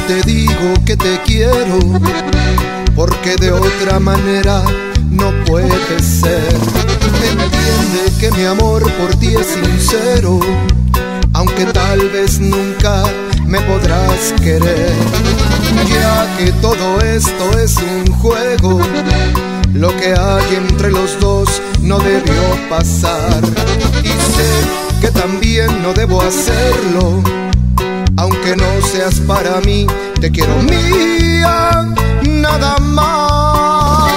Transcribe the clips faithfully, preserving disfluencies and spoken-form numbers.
te digo que te quiero, porque de otra manera no puede ser. Entiende que mi amor por ti es sincero, aunque tal vez nunca me podrás querer. Ya que todo esto es un juego, lo que hay entre los dos no debió pasar. Y sé que también no debo hacerlo, aunque no seas para mí, te quiero mía, nada más.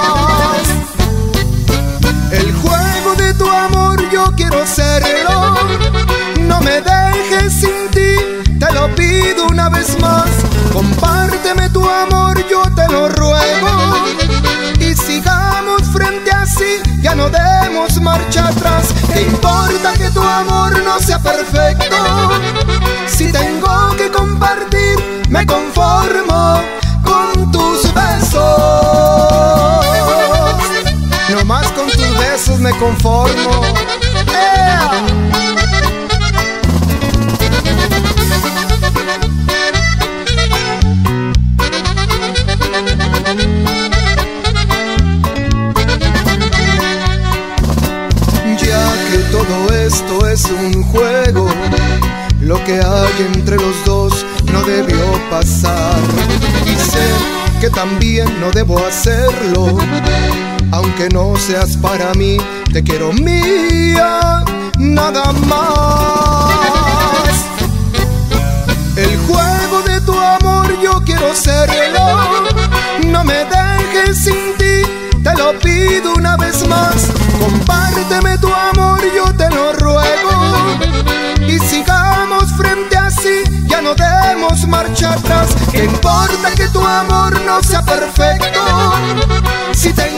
El juego de tu amor yo quiero serlo, no me dejes sin ti, te lo pido una vez más. Compárteme tu amor, yo te lo ruego, y sigamos frente a sí, ya no demos marcha atrás. ¿Qué importa que tu amor no sea perfecto? Si tengo que compartir, me conformo con tus besos. No más con tus besos me conformo. ¡Ea! Todo esto es un juego, lo que hay entre los dos no debió pasar. Y sé que también no debo hacerlo, aunque no seas para mí, te quiero mía, nada más. El juego de tu amor yo quiero serlo, no me dejes sin ti, te lo pido una vez más. Compárteme tu amor, yo te lo ruego, y sigamos frente a sí, ya no demos marcha atrás. ¿Qué importa que tu amor no sea perfecto? Si te